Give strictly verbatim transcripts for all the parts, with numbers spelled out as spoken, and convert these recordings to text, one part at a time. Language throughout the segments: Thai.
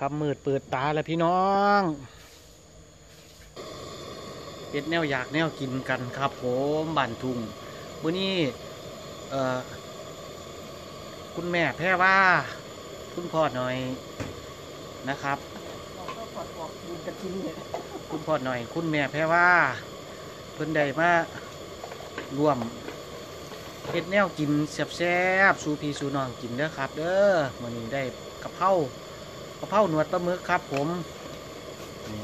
ครับมืดเปิดตาแล้วพี่น้องเฮ็ดแนวอยากแนวกินกันครับผมบ้านทุ่งมื้อนี้เอ่อคุณแม่แพรว่าคุณพ่อหน่อยนะครับคุณพ่อหน่อยคุณแม่แพรว่าเพิ่นได้มารวมเฮ็ดแนวกินแซ่บๆสู่พี่สู่น้องกินเด้อครับเด้อมื้อนี้ได้กะเพรากะเพราหนวดปลาหมึกครับผมนี่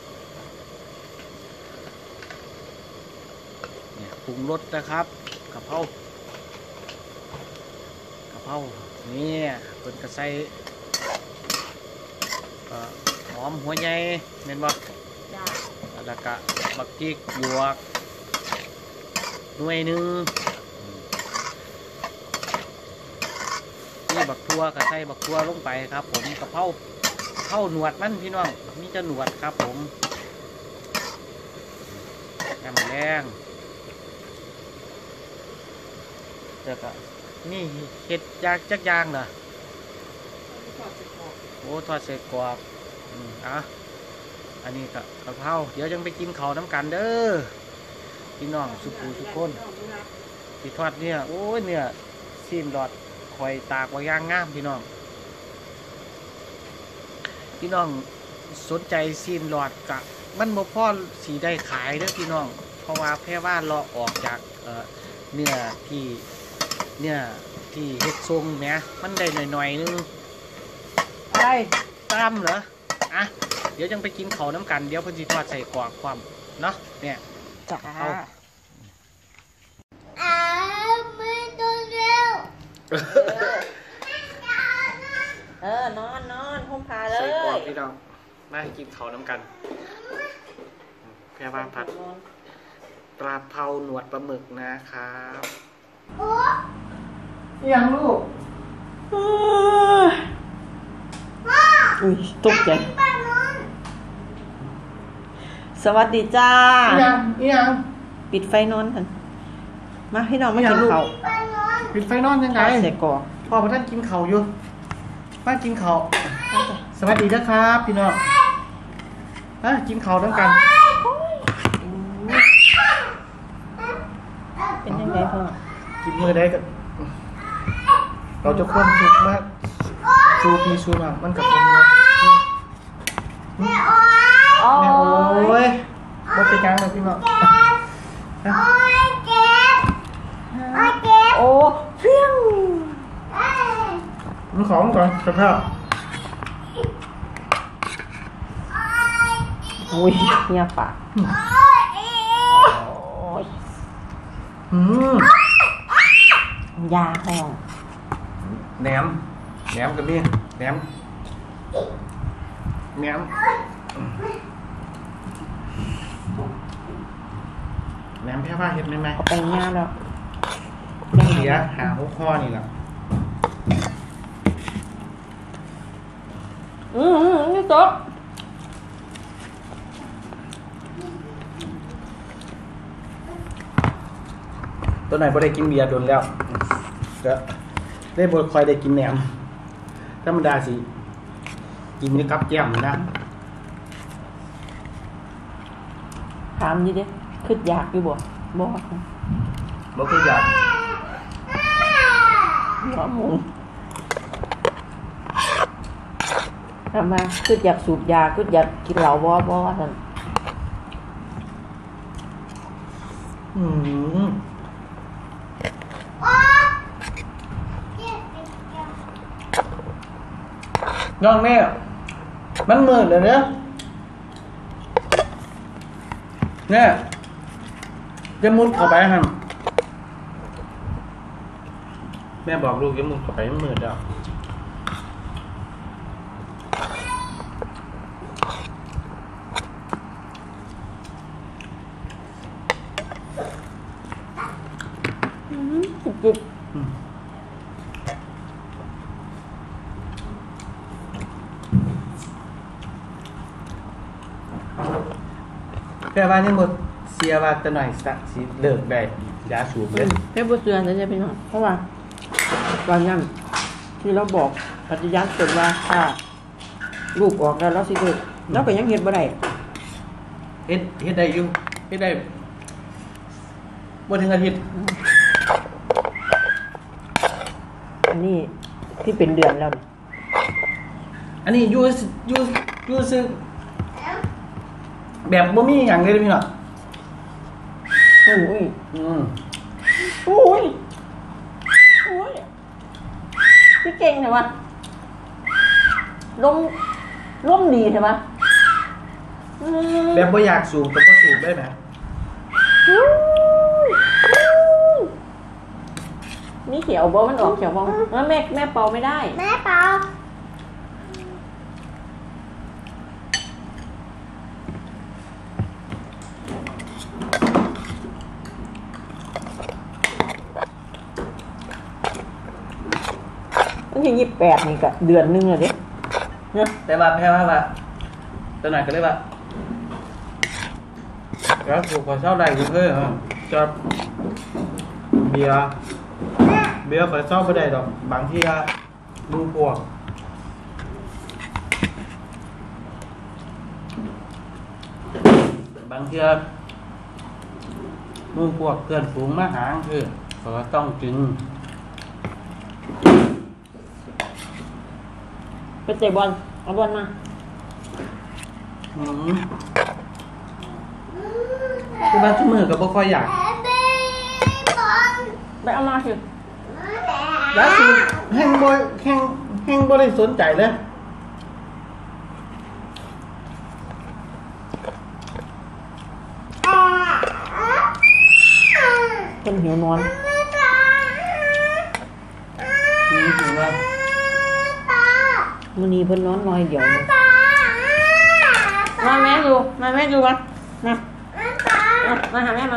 เนี่ยปรุงรสนะครับกะเพรากะเพรานี่เพิ่นก็ใส่หอมหัวใหญ่แม่นบ่แล้วก็บักพริกหยวกหน่วยหนึ่งนี่บักทั่วก็ใส่บักทั่วลงไปครับผมกะเพราเข้าหนวดมันพี่น้องมีจะหนวดครับผมน้ำแดงเดี๋ยวก็นี่เห็ดยากจักยางเหรอโอ้ทอดเสร็จกรอบอืมอ่ะอันนี้ก็กะเพราเดี๋ยวยังไปกินข้าวน้ำกันเด้อพี่น้องสุกูทุกคนที่ทอดเนี่ยโอ้ยเนี่ยซีมดอดคอยตากว่าย่างงามพี่น้องพี่น้องสนใจซีมหลอดกะมันบ่พอสีได้ขายเด้อพี่น้องเพราะว่าแค่ว่าเราออกจากเอ่อเนื้อที่เนื้อที่เฮ็ดทรงแหมมันได้หน่อยๆนึงอะไรตามเหรออ่ะเดี๋ยวจังไปกินข้าวน้ำกันเดี๋ยวเพิ่นสิทอดใส่กรอกความเนาะเนี่ยจ้าอ่าไม่ต้องเร็วเออนอนนอนพุ่มพาเลยใส่กรอกพี่น้องมากินข้าวน้ำกันแค่ว่าผัดปลาเผาหนวดปลาหมึกนะครับโอ้ยังลูกอุ้ยตกใจสวัสดีจ้ายังยังปิดไฟนอนกันมาพี่น้องมากินข้าวปิดไฟนอนยังไงใส่กรอกพ่อมาท่านกินข้าวอยู่มากินข้าวสวัสดีนะครับพี่น้องมากินข้าวด้วยกันเป็นยังไงพ่อกินมือได้กันเราจะควบคุมมากชูพีชูมามันกับคนเนาะแม่โอ้ยแม่โอ้ยบ่เป็นยังเลยพี่น้องโอ้ยเจ็บโอ้ยเจ็บโอ้เพี้ยงมันของก่อนสภาพอุ้ยเงียบปากอืมยาห้องแหนมแหนมกับนี่แหนมแหนมแหนมแค่ว่าเห็ดไหมไหมเอาไปง่าแล้วเสียหาหัวข้อนี่แหละอืมอืมนี่โต๊ะตัวไหนบ่ได้กินเบียร์โดนแล้วก็ได้บ่ค่อยได้กินแหนมธรรมดาสิกินนี่กับแก้มนะถามยี่ดิคืออยากอยู่บ่บ่บ่คืออยากหัวหมูทำไมคืออยากสูบยาคืออยากกินเหล้าบ่บ่ท่านอืมน้องแม่มันมืดเลยเนี่ยเนี่ยจะมุดเข้าไปฮะแม่บอกลูกจะมุดเข้าไปมันมืดแล้วจิบแค่ว่านี่หมดเสียว่าจะหน่อยสักสิเลิกได้ยาสูบเลยเพื่อบุษราจะเป็นหน่อยเพราะว่าตอนนั้นที่เราบอกปฏิญาณตนว่าถ้าลูกออกแล้วเราสิเลิกเราก็ยังเฮ็ดบ่ได้เฮ็ดเฮ็ดได้อยู่เฮ็ดได้บ่ถึงอาทิตย์อันนี้ที่เป็นเดือนแล้วนี่อันนี้อยู่อยู่อยู่ซื้อแบบบ่มีหยังเลยเด้อพี่น้องโอ้ยอืมโอ้ยโอ้ยพี่เก่งใช่ปะลมลมดีใช่ปะอืมแบบบ่อยากสูบก็บ่สูบได้ไหมนี่เขียวบ่มันออกเขียวบ่แล้วแม่แม่เป่าไม่ได้แม่เปล่าวันที่ยี่สิบแปดนี่ก็เดือนหนึงเลยเด้เนาะแต่ว่าแพ้ว่าว่าตัวไหนก็เลยว่าแล้วสูบขอเช่าได้ก็คือจะเบียร์เบียร์ขอเช่าไม่ได้ดอกบางทีอะดูพวกบางทีอะดูพวกเพื่อนฝูงมาหาคือเขาก็ต้องกินไปเตะบอลเอาบอลมาอืมคือบ้านทุกมือก็บ่ค่อยอยากแม่เบบอลไปเอามาสิแล้วคือแห้งบ่แห้งแห้งบ่ได้สนใจเลยคนหิวนอนอืมถึงว่ามื้อนี้เพิ่นนอนน้อยเดียวนะมาแม่ดูมาแม่ดูมามาเอามาหาแม่มา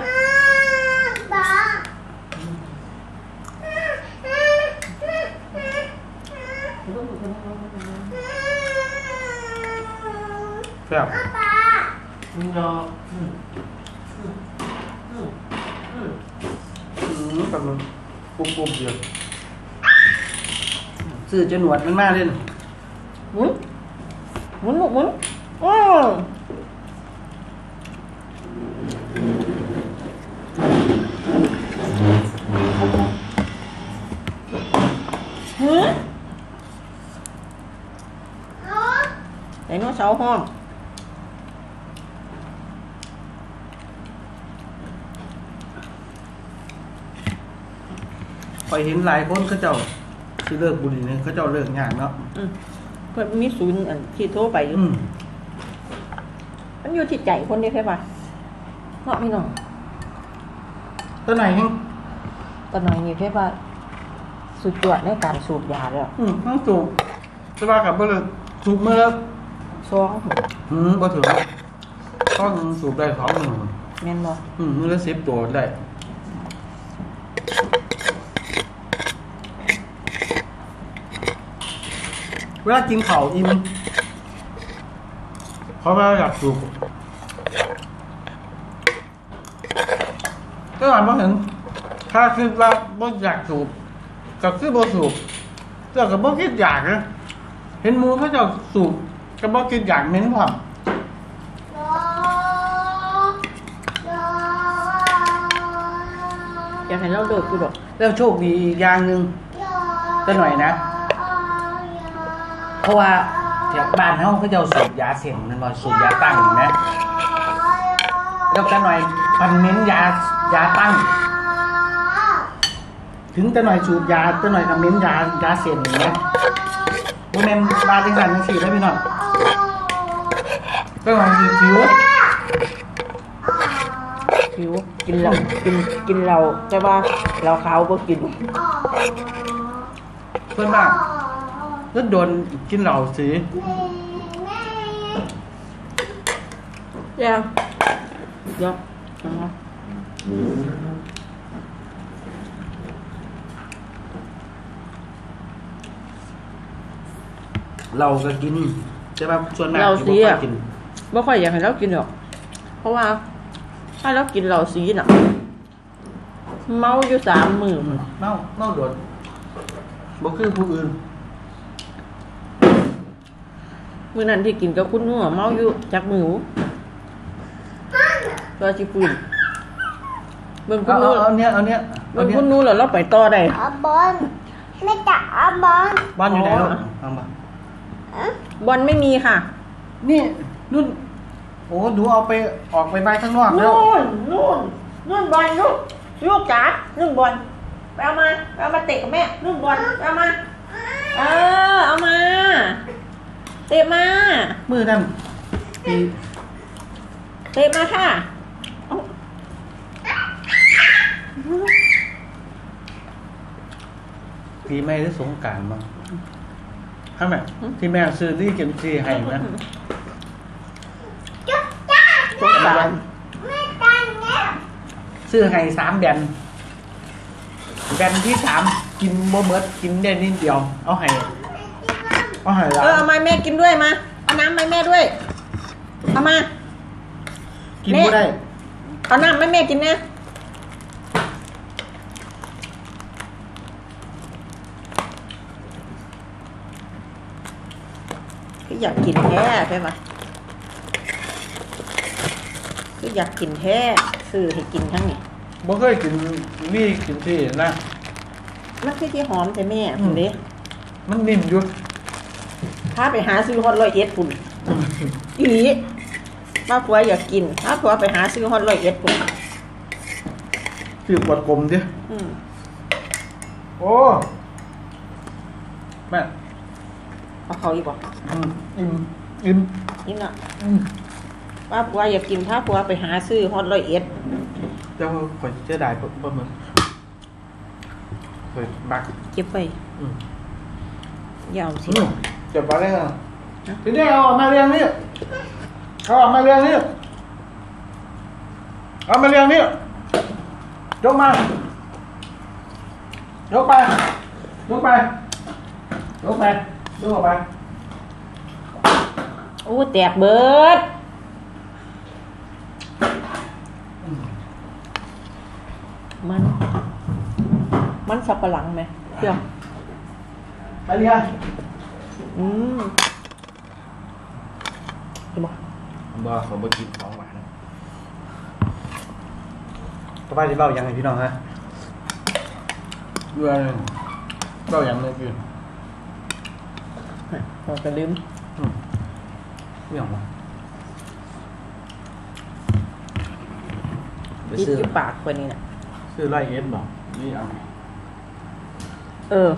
แซ่บอืมเนาะอืมกำลังปุ๊บปุ๊บเดียวซื้อจนหนวดมันมาเลยน่ะหมุนหมุนลูกหมุนอ้อหือไดโนเสาร์ห้องไปเห็นหลายคนเขาเจ้าสิเลิกบุหรี่เนี่ยเขาเจ้าเลิกยากเนาะอืมเพิ่นมีศูนย์อันที่โทรไปอยู่อืมมันอยู่ที่ใจคนเดียวใช่ปะเนาะพี่น้องตัวไหนแห้งตอนนี้ใช่ปะสุดยอดในการสูบยาแล้วอืมทั้งสูบจะว่ากับบ่เลิกสูบเมื่อซองอืมบ่ถึงต้องสูบได้สองหนึ่งแม่นบ่อืมมือละสิบตัวได้เวลากินข้าวอิ่มเพราะว่าอยากสูบก็หมายว่าเห็นถ้าคิดว่าบ่อยากสูบก็คือบ่สูบเจ้าก็บ่คิดอยากนะเห็นหมูเขาเจ้าสูบก็บ่คิดอยากเหม็นพร้อมอยากให้เราเลิกอยู่ดอกแล้วโชคดีอีกอย่างหนึ่งก็หน่อยนะ เพราะว่าแถวบ้านเขาเขาจะสูบยาเสียงนั่นว่าสูบยาตั้งเห็นไหมแล้วก็หน่อยพันเม้นยายาตั้ง ถึงแต่หน่อยสูบยาแต่หน่อยทำเม้นยายาเสียงเห็นไหมโมเมนบาจังสันจังสี่ได้พี่น้องก็หน่อยสิคิวหิวกินเหล้ากินกินเหล้าแต่ว่าเหล้าขาวบ่กินเพื่อนบ้านก็โดนกินเหล้าสีเดี๋ยวเดี๋ยวนะครับเราก็กินใช่ป่ะส่วนมากเหล้าสีที่บ่ค่อ่ะอยกินบ่ค่อยอยากให้เรากินหรอกเพราะว่าถ้าเรากินเหล้าสีน่ะเมาอยู่สามมื้ออืมเน่าเน่าโดนบ่คือผู้อื่นมื้อนั้นที่กินกับคุณหนูเมาอยู่จักมือตัวสิฟื้นเบิ่งคุเอาณหนูเอาเอาเนี้ยเอาเนี้ยเอาเบิ่งเนี้ยคุณหนูแล้วเราไปต่อได้เอาบอลไม่จะเอาบอลบ้านอยู่ไหนอ๋อลูกเอามาบอลไม่มีค่ะนี่นุ่นโอ้หนูเอาไปออกไปใบข้างนอกแล้วนู่นนู่นนู่นบอลลูกลูกจ๋านู่นบอลไปเอามาไปเอามาเตะกับแม่นู่นบอลไปเอามาเออเอามาเตะมามือนั่นปีเตะมาค่ะเอาปีใหม่หรือสงกรานต์มั้งทำไมที่แม่ซื้อรี่เกมซีให้นะจุ๊บจ้าสงสารไม่ตันแล้วซื้อให้สามแบนแบนที่สามกินบ่เมิดกินได้นิดเดียว เอาให้เอาให้เอละอเอามาแม่กินด้วยมาเอาน้ำมาแม่ด้วยเอามากินบ่ได้เอาน้ำมาแม่กินนะคืออยากกินแท้ใช่ไหมคืออยากกินแท้ซื้อให้กินทั้งนี้บ่เคยกินรี่กินซีนะมันคือที่หอมแต่แม่อืมคุณเด้มันนิ่มอยู่พาไปหาซื้อฮอตร้อยเอ็ดปุ่นอีหลีป้าผัวอยากกินป้าผัวไปหาซื้อฮอตร้อยเอ็ดปุ่นคือกดกลมดิอืมโอ้แม่เอาเขาอีกบ่อืมอิ่มอิ่มนี่น่ะอืมป้าผัวอยากกินป้าผัวไปหาซื้อฮอตร้อยเอ็ดเจ้าขอยเสียดายบ่บ่เหมือนเคยบักเก็บไปอืมยาวสิอืมเก็บไว้ได้เหรอทีนี้เอาออกมาเรียงนี่เอาออกมาเรียงนี่เอามาเรียงนี่ยกมายกไปยกไปยกไปยกออกไปโอ้แตกเบิดมัน มันสับปะหลังไหมเดี๋ยวไปเรียงอืมเห็นบ่บ่เขาบ่กินของหวานต่อไปสิเบ้ายังไงพี่น้องฮะเรื่องเบ้ายังเลยกินเราจะลืมอืมเรื่องบ่ไปยิดซื้ออยู่ปากคนนี้น่ะซื้อไล่เอสบ่นี่เอาเออ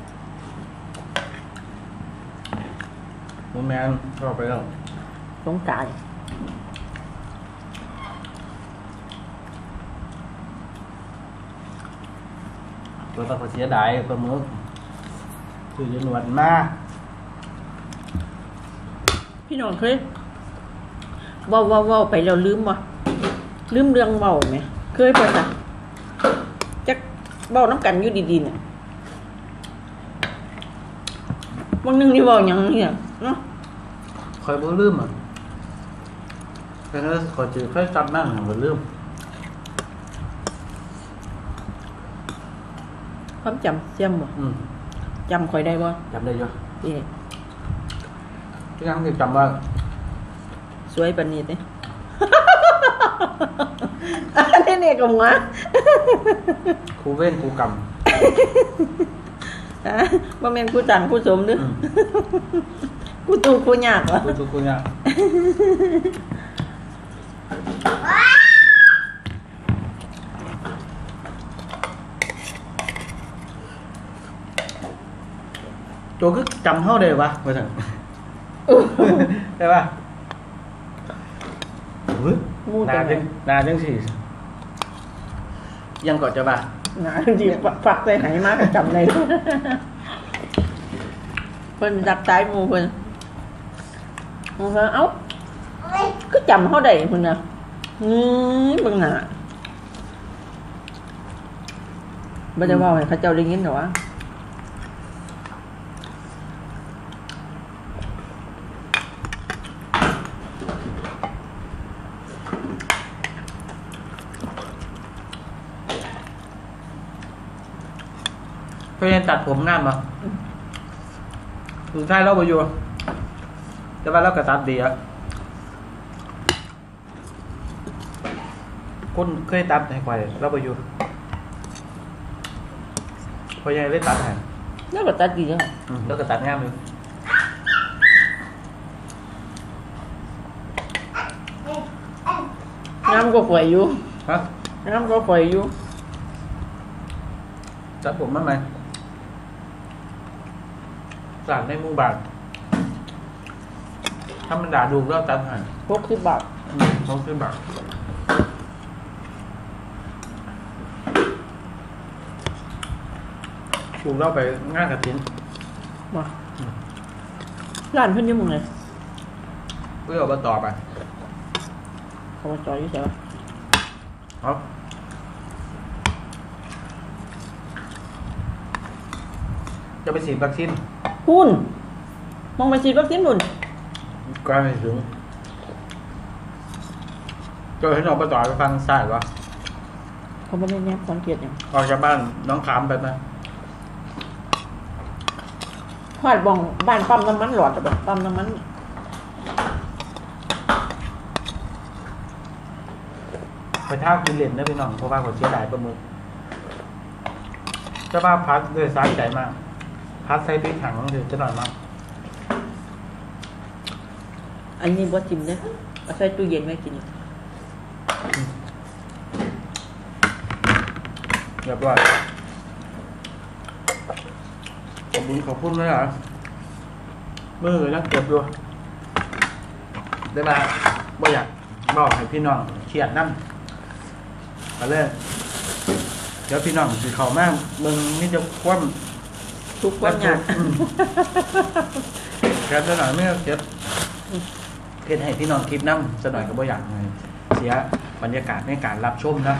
โมแมนชอบไปแล้วสงกรารตัวตะเสียดายปลาหมึกคือจนวันมากพี่น้องเคยเว้าเว้าเว้าไปแล้วลืมบ่ลืมเรื่องเว้าไหมเคยป่ะจ๊ะจักเว้าน้ำกันอยู่ดีๆเนี่ยบางนึงนี่เว้าหยังเนี่ยเนาะคอยบ่ลืมอ่ะแต่ถ้าขอจืดค่อยจำนั่งบ่ลืมความจำเสียมบ่อืมจำค่อยได้บ่จำได้เยอะนี่ที่นั่งคือจำว่าสวยปานนี้เด้ อันนี้เนี่ยก็หัวครูเว้นครูกรรมฮะบ่แม่นผู้ต่างผู้สมเด้ออืมกูตู่กูยากวะครูทุกคนเนี่ยตัวก็จำเท่าเดิมวะมาสั่งใช่ป่ะเฮ้ยมูนาจังจังนาจังสี่ยังก่อนจะป่ะหนาจริงฝักใส่ไหมาก็จำได้ เพิ่นดักตายหมู่เพิ่นหมู่เพิ่นเอ้าก็จำเฮาได้เพิ่นน่ะอือเบิ่งหน้าบ่ได้เว้าให้เขาเจ้าได้ยินหรอวะไปเรียนตัดผมหน้ามาสุดท้ายเราไปอยู่แต่ว่าเรากระตัดดีอะคนเคยตัดให้ควายเราไปอยู่พอยังได้ตัดให้แล้วก็ตัดดีจังอืมแล้วก็ตัดง่ายเลยน้ำก็ฝอยอยู่ฮะน้ำก็ฝอยอยู่ตัดผมบ้างไหมตัดในหมู่บ้านถ้ามันด่าดูเราตัดให้หกสิบบาทอืมเขาขึ้นแบบถูกเล่าไปง่ายกับทิ้นมาร้านเพิ่นอยังมึงเลยเพื่อเอาไปต่อไปเขามาจอยอยู่ใช่ปะครับจะไปฉีดวัคซีนหุ่นมองไปฉีดวัคซีนหุ่นใกล้ไม่ถึงก็เห็นออกไปต่อไปฟังซ้ายวะเขาไม่ได้แนบสังเกตอย่างออกจากบ้านน้องขามไปนะพอดบองบ้านปั๊มน้ำมันหลอดอะแบบปั๊มน้ำมันไปท่ากินเหรียญนะพี่น้องเพราะว่าผมเสียดายประมือเจ้าบ้าพัดด้วยซ้ายใจมาก พัดใส่พริกถังคือจะหน่อยมากอันนี้บ่จิ้มเนี่ยเอาใส่ตู้เย็นไว้กินอีกเรียบร้อยขอบคุณขอบคุณเลยเหรอมือยังเก็บอยู่ได้ไหมบ่อยากบอกให้พี่น้องเครียดนั่นมาเลยเดี๋ยวพี่น้องสิเขามากมึงนี่จะคว่ำทุกวันงานอืมแกจะหน่อยไม่เก็บเพจให้พี่น้องคลิปนั่งจะหน่อยก็บ่อยากไงเสียบรรยากาศในการรับชมนะ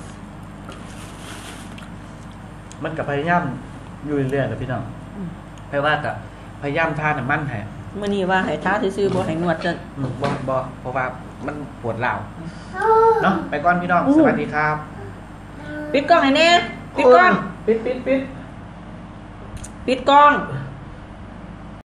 มันกับพยายามอยู่เรื่อยๆนะพี่น้องแปลว่ากับพยายามทานน้ำมันให้มื้อนี้ว่าให้ท้าซื่อๆบ่ให้นวดจังอืมบ่บ่เพราะว่ามันปวดเหล่าเนาะไปก่อนพี่น้อง สวัสดีครับปิดกล้องให้แน่ปิดกล้องปิดปิดปิดปิดกล้องเ